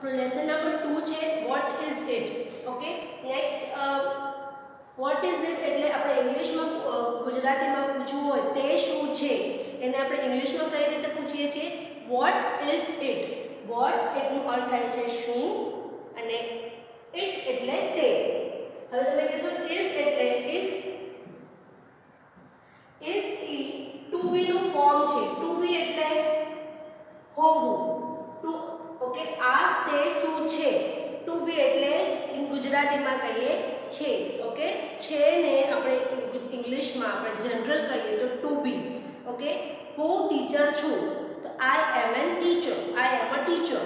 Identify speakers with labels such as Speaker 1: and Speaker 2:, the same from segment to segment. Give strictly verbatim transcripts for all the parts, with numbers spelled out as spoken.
Speaker 1: આપણો lesson number two છે what is it. Okay, next what is it એટલે આપણે ઇંગ્લિશમાં ગુજરાતીમાં પૂછવું હોય તે શું છે એને આપણે ઇંગ્લિશમાં કઈ રીતે પૂછીએ છીએ વોટ ઇઝ ઇટ. વોટ એટલો અર્થ થાય છે શું અને ઇટ એટલે તે. હવે તમે કહેશો ઇઝ એટલે ઇઝ ઇઝ ઈ ટુ બી નું ફોર્મ છે. ટુ બી એટલે હોવું. ટુ ઓકે, આ તે શું છે. ટુ બી એટલે ગુજરાતીમાં કહીએ છે. ઓકે, છે ને આપણે ઇંગ્લિશમાં આપણે જનરલ કહીએ તો ટુ બી. ઓકે, હું ટીચર છું તો I am an teacher. I am a teacher.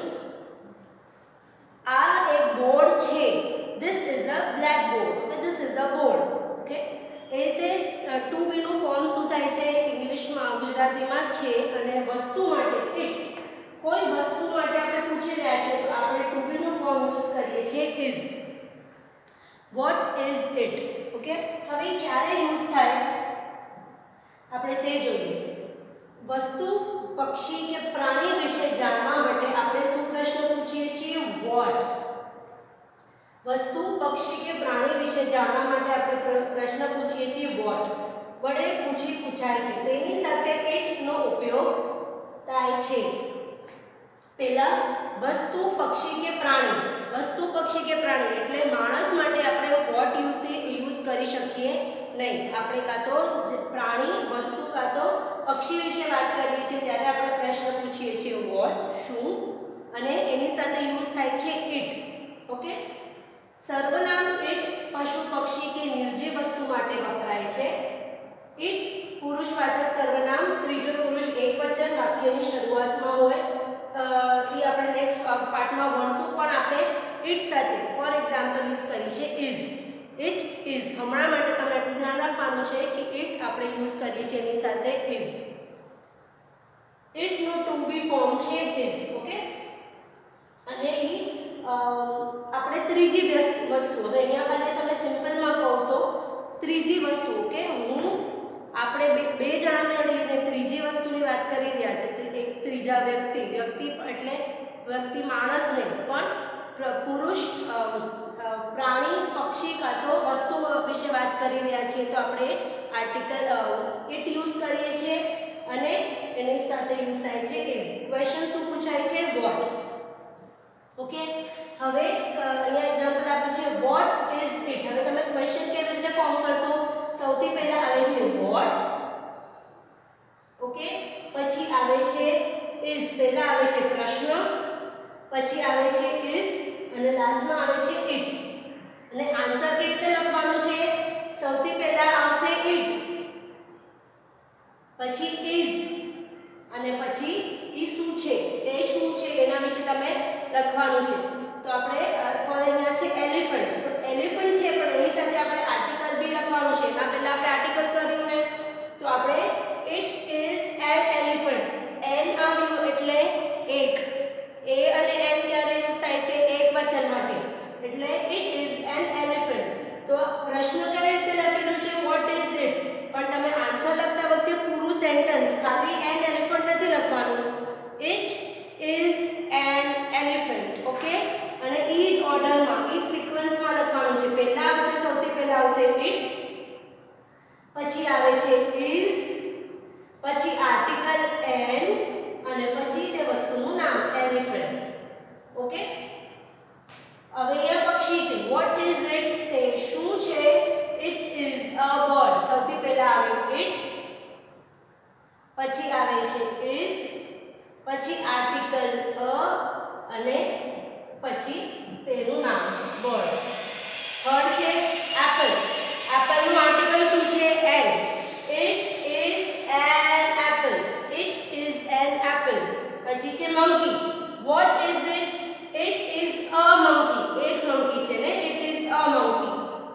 Speaker 1: આ એક બોર્ડ છે. This is a black board. Okay, this is a board. Okay, એ રીતે ટુ બી નું ફોર્મ શું થાય છે ઇંગ્લિશમાં ગુજરાતીમાં છે અને વસ્તુ માટે ઇટ. કોઈ વસ્તુ માટે આપણે પૂછી રહ્યા છે તો આપણે ટુ બી નું ફોર્મ યુઝ કરીએ છીએ is. What is it. Okay, હવે ક્યારે યુઝ થાય આપણે તે જોઈએ. વસ્તુ પક્ષી કે પ્રાણી વિશે જાણવા માટે આપણે શું પ્રશ્ન પૂછીએ છીએ વોટ. વસ્તુ પક્ષી કે પ્રાણી વિશે જાણવા માટે આપણે પ્રશ્ન પૂછીએ છીએ વોટ. વડે પૂછી પૂછાય છે. તેની સાથે ઇટ નો ઉપયોગ થાય છે. પહેલા વસ્તુ પક્ષી કે પ્રાણી. વસ્તુ પક્ષી કે પ્રાણી એટલે માણસ માટે આપણે વોટ યુઝ યુઝ કરી શકીએ નહીં. આપણે કાં તો પ્રાણી વસ્તુ કાં તો પક્ષી વિશે વાત કરીએ છીએ ત્યારે આપણે પ્રશ્ન પૂછીએ છીએ વોટ શું અને એની સાથે યુઝ થાય છે ઇટ. ઓકે, સર્વનામ ઇટ પશુ પક્ષી કે નિર્જીવ વસ્તુ માટે વપરાય છે. ઇટ પુરુષવાચક સર્વનામ ત્રીજો પુરુષ એકવચન વાક્યની શરૂઆતમાં હોય. એ આપણે નેક્સ્ટ પાર્ટમાં ભણશું પણ આપણે ઇટ સાથે ફોર એક્ઝામ્પલ યુઝ કરી છે ઇઝ. ઇટ ઇઝ હમણાં માટે તમને એટલું ધ્યાન રાખવાનું છે કે ઇટ આપણે યુઝ કરીએ છીએ એની સાથે ઇઝ. ઇટ નો ટુ બી ફોર્મ છે ઇઝ. ઓકે, અને એ આપણે ત્રીજી વસ્તુ હવે અહીંયા ખાલી તમે સિમ્પલમાં કહો તો ત્રીજી વસ્તુ. ઓકે, હું આપણે બે બે જણા મળીને ત્રીજી વસ્તુની વાત કરી રહ્યા છે. એક ત્રીજા વ્યક્તિ. વ્યક્તિ એટલે વ્યક્તિ માણસ નહીં પણ પુરુષ પ્રાણી પક્ષી કાં તો વસ્તુ વિશે વાત કરી રહ્યા છીએ તો આપણે આર્ટિકલ ઇટ યુઝ કરીએ છીએ અને એની સાથે યુઝ થાય છે ઇઝ. ક્વેશ્ચન શું પૂછાય છે વોટ. ઓકે, હવે અહીંયા એક્ઝામ્પલ આપ્યું છે વોટ ઇઝ ઇટ. હવે તમે ક્વેશ્ચન કેવી રીતે ફોર્મ કરશો. સૌથી પહેલા આવે છે વોટ. ઓકે, પછી આવે છે ઇઝ. પહેલા આવે છે પ્રશ્ન, પછી આવે છે ઇઝ અને લાસ્ટમાં આવે છે ઇટ. અને આન્સર કેવી રીતે લખવાનું છે. સૌથી પહેલા આવશે ઇટ, પછી ઇઝ અને પછી ઈ શું છે તે શું છે એના વિશે તમે લખવાનું છે. તો આપણે ફોર અહીંયા છે એલિફન્ટ. તો એલિફન્ટ છે પણ એની સાથે આપણે આર્ટિકલ બી લખવાનું છે. એના પહેલા આપણે આર્ટિકલ કર્યું ને તો આપણે it is an elephant. An આવ્યું એટલે એક. એ અને એન ક્યારે યુઝ થાય છે એક વચન માટે એટલે ઇટ ઇઝ એન એલિફન્ટ. તો પ્રશ્ન કેવી રીતે લખેલું છે વોટ ઇઝ ઇટ પણ તમે આન્સર લખતા વખતે પૂરું સેન્ટેન્સ ખાલી એન એલિફન્ટ નથી લખવાનું. It is an elephant. Okay, અને ઈ જ ઓર્ડરમાં ઈ જ સિક્વન્સમાં લખવાનું છે. પહેલા આવશે સૌથી પહેલા આવશે ઇટ, પછી આવે છે ઇઝ, પછી આર્ટિકલ એન અને પછી તે વસ્તુનું નામ એલિફન્ટ. ઓકે, હવે એ પક્ષી છે. વોટ ઇઝ ઇટ તે શું છે. It is a bird. સૌથી પહેલા આવ્યું ઇટ, પછી આવે છે ઇઝ, પછી આર્ટિકલ અ અને પછી તેનું નામ બર્ડ. થર્ડ છે એપલ. એપલનું આર્ટિકલ શું છે an. It is an apple. It is an apple. પછી છે monkey. What is it. It is a monkey. એક મંકી છે ને ઇટ ઇઝ અ મંકી.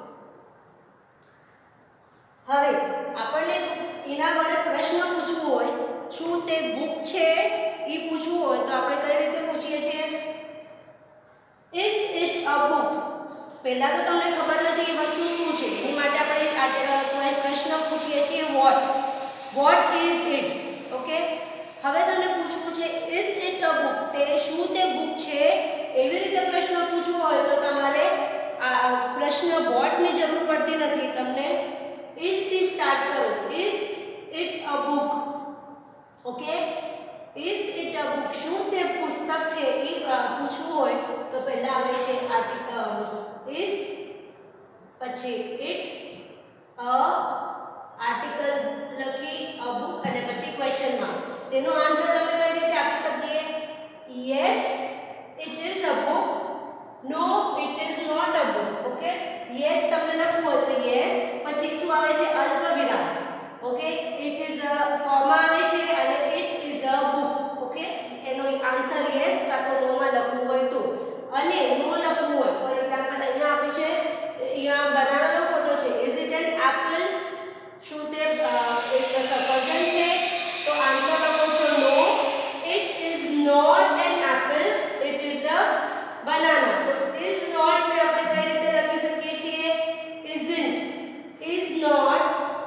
Speaker 1: હવે આપણને એના વડે પ્રશ્ન પૂછવું હોય શું તે બુક છે એ પૂછવું હોય તો આપણે કઈ રીતે પૂછીએ છીએ ઇઝ ઇટ અ બુક. પહેલા તો તમને ખબર નથી એ વસ્તુ શું છે એની માટે આપણે પ્રશ્ન પૂછીએ છીએ what. What is it. Okay, હવે તમને પૂછવું છે ઇઝ ઇટ અ બુક તે શું તે બુક છે એવી રીતે પ્રશ્ન પૂછવો હોય તો તમારે આ પ્રશ્ન વોટ ની જરૂર પડતી નથી, તમને is થી સ્ટાર્ટ કરો. is it a book? Okay, is it a book? શું તે પુસ્તક છે એ પૂછવું હોય તો પહેલા આવે છે આર્ટિકલ is, પછી it, a આર્ટિકલ લખી a book અને પછી ક્વેશ્ચન માર્ક. તેનો આન્સર તમે કઈ રીતે આપી શકીએ? yes it is a book, no it is not a book. Okay, yes તમને લખવું હોય તો yes, પછી શું આવે છે? અલ્પવિરામ. Okay, it is a comma આવે છે અને it is a book. Okay, એનો આન્સર yes કાં તો no માં લખવું હોય તો. અને no લખવું હોય, ફોર એક્ઝામ્પલ અહીંયા આપ્યું છે, અહીંયા બનાનાનો ફોટો છે. is it an apple? શું તે એક સફરજન છે? તો આન્સર લખો છો no, it is not an apple, it is a banana. તો is not ને આપણે કઈ રીતે લખી શકીએ છીએ? isn't, is not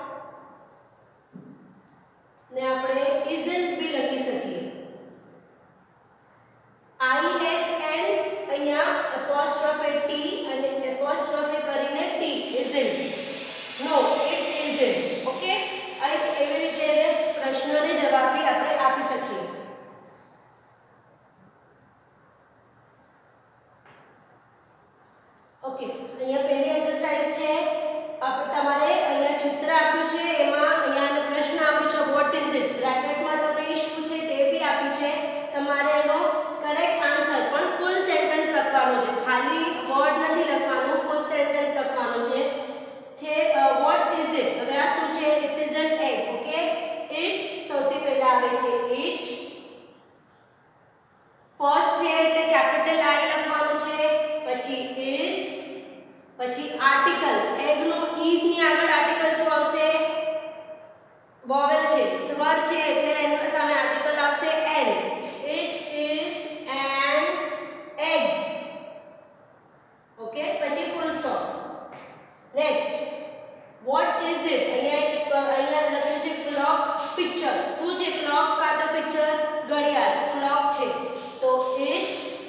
Speaker 1: ને આપણે isn't भी લખી શકીએ. isn અહીંયા apostrophe t અને apostrophe કરીને t, isn't, no it isn't. Okay, આ એવી રીતે પ્રશ્નને જવાબ भी આપણે આપી શકીએ. ઓકે, અહીંયા પહેલી એક્સરસાઇઝ છે. આપણે તમારે અહીંયા ચિત્ર આપ્યું છે, એમાં અહીંયા પ્રશ્ન આપ્યો છે વોટ ઇઝ ઇટ, બ્રેકેટમાં તમને શું છે તે બી આપ્યું છે. તમારે એનો કરેક્ટ આન્સર પણ ફૂલ સેન્ટેન્સ લખવાનો છે, ખાલી વર્ડ નથી લખવાનું, ફૂલ સેન્ટેન્સ લખવાનું છે. છે વોટ ઇઝ ઇટ. હવે આ શું છે? It is an egg. Okay, it સૌથી પહેલા આવે છે ઇટ, ફર્સ્ટ છે એટલે કેપિટલ આઈ લખવાનું છે, પછી ઇઝ, પછી આર્ટિકલ. એગ નો ઈ ની આગળ આર્ટિકલ શું આવશે? વોવેલ છે, સ્વર છે એટલે એની સામે આર્ટિકલ આવશે an. It is an egg. Okay, પછી full stop. Next, what is it. અહીંયા અહીંયા લખ્યું છે ક્લોક પિક્ચર. શું છે ક્લોક કાં તો પિક્ચર? ઘડિયાળ. ક્લોક છે તો ઇટ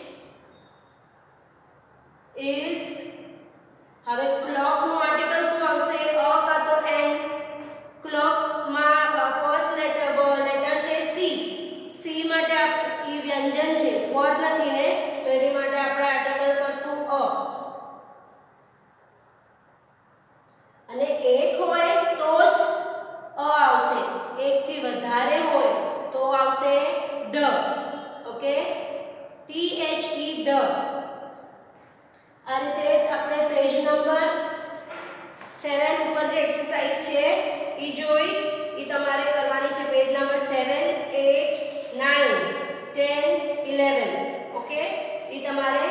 Speaker 1: ઇઝ, હવે ક્લોક નું આર્ટિકલ શું આવશે? અ કાં તો એન. ક્લોક માં ફર્સ્ટ લેટર લેટર છે સી. સી માટે ઈ વ્યંજન છે, સ્વર નથી ને, તો એની માટે આપણે આર્ટિકલ કરશું અ. અને એક હોય તો જ અ આવશે, એક થી વધારે હોય તો આવશે the. Okay, T H E the. આ રીતે આપણે પેજ નંબર સેવન ઉપર જે એક્સરસાઇઝ છે એ જોઈ, એ તમારે કરવાની છે. Page number seven, eight, nine, ten, eleven. Okay, એ તમારે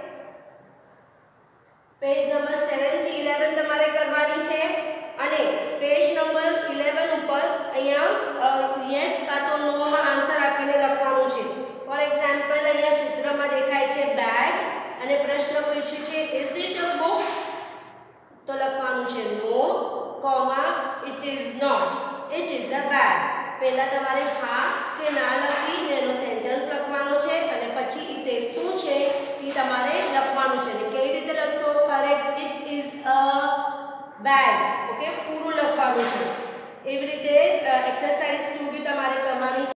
Speaker 1: પેજ નંબર સેવન થી ઇલેવન તમારે કરવાની છે. અને પેજ નંબર ઇલેવન ઉપર અહીંયા યસ કાં તો નો માં આન્સર આપીને લખવાનું છે. ફોર એક્ઝામ્પલ અહીંયા ચિત્રમાં દેખાય છે બેગ અને પ્રશ્ન પૂછ્યું છે ઇઝ ઇટ અ બુક, તો લખવાનું છે no, comma, it is not, it is a bag. પહેલા તમારે હા કે ના લખીને એનો સેન્ટેન્સ લખવાનો છે અને પછી તે શું છે એ તમારે લખવાનું છે. અને કેવી રીતે લખશો? Correct, it is a bag. Okay, પૂરું લખવાનું છે. એવી રીતે એક્સરસાઇઝ ટુ બી તમારે કરવાની છે.